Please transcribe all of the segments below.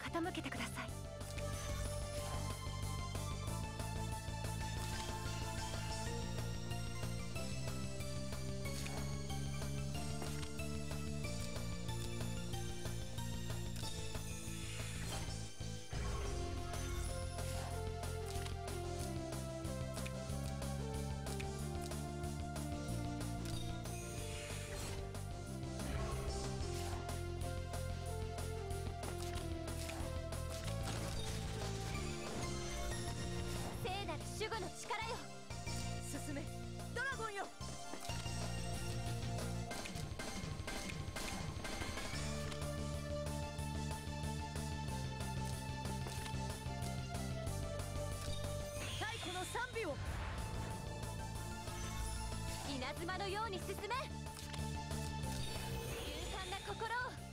傾けてください。 守護の力よ。 進めドラゴンよ。太古の賛美を。 稲妻のように進め。勇敢な心を。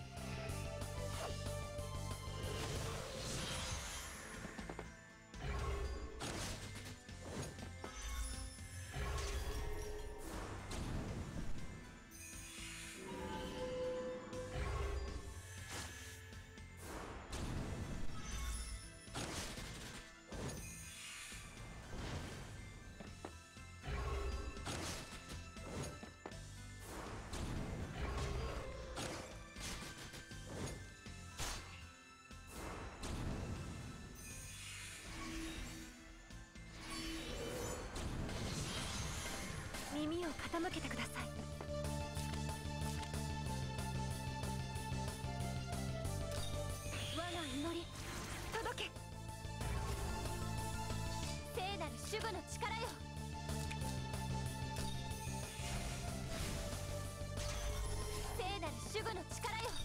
耳を傾けてください。我が祈り届け。 聖なる守護の力よ。聖なる守護の力よ。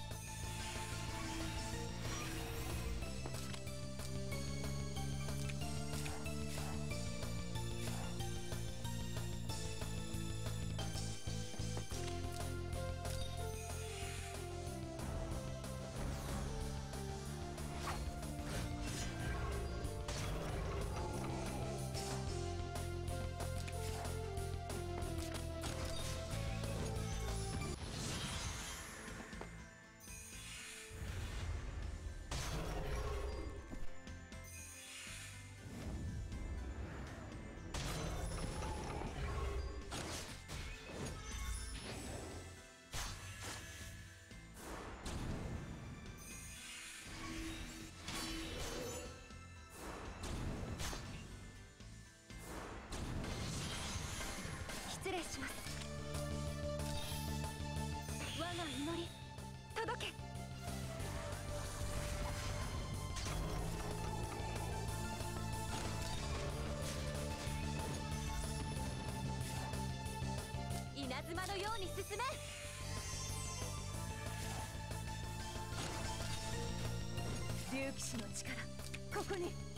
失礼します。我が祈り届け。 稲妻のように進め。 竜騎士の力ここに。